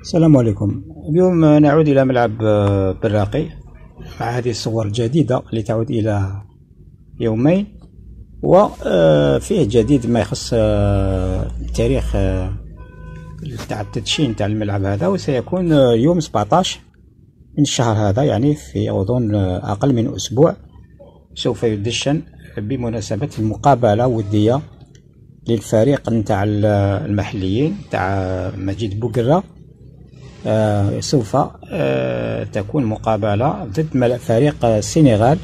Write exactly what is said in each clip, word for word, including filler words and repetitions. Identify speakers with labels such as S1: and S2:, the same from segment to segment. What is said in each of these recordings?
S1: السلام عليكم. اليوم نعود إلى ملعب براقي مع هذه الصور الجديدة اللي تعود إلى يومين، وفيه جديد ما يخص التاريخ تاع التدشين تاع الملعب هذا، وسيكون يوم سبعطاش من الشهر هذا، يعني في أظن أقل من أسبوع سوف يدشن بمناسبة المقابلة ودية للفريق نتاع المحليين تاع مجيد بوقرة. آه سوف آه تكون مقابلة ضد فريق السنغال.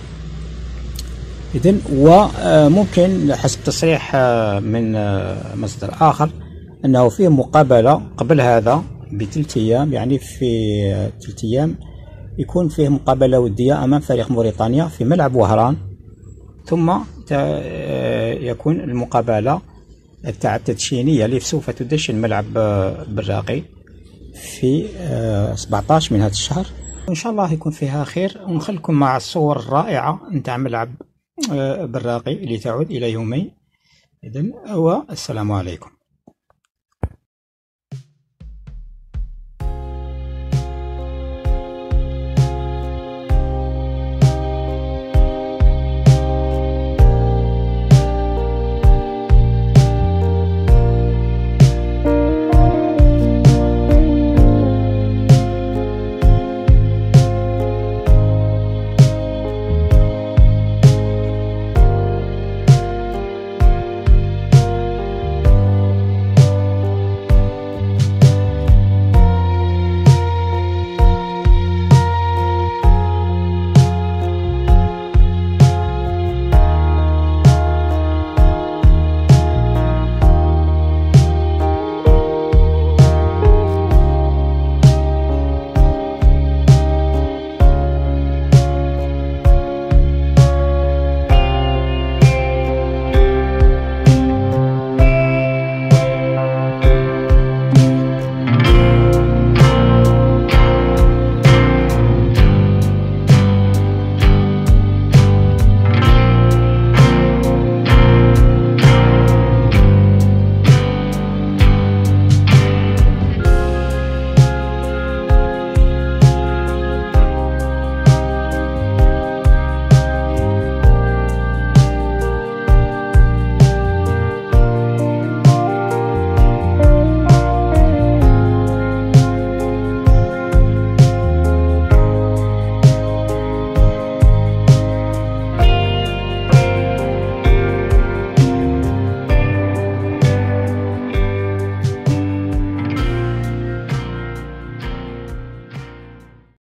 S1: إذن وممكن حسب تصريح من مصدر آخر أنه فيه مقابلة قبل هذا بثلاث أيام، يعني في ثلاث أيام يكون فيه مقابلة ودية أمام فريق موريتانيا في ملعب وهران، ثم يكون المقابلة تاع التدشينية اللي سوف تدشن ملعب براقي في سبعطاش من هذا الشهر. إن شاء الله يكون فيها خير، ونخلكم مع الصور الرائعة نتاع ملعب براقي اللي تعود إلى يومين. إذن والسلام عليكم.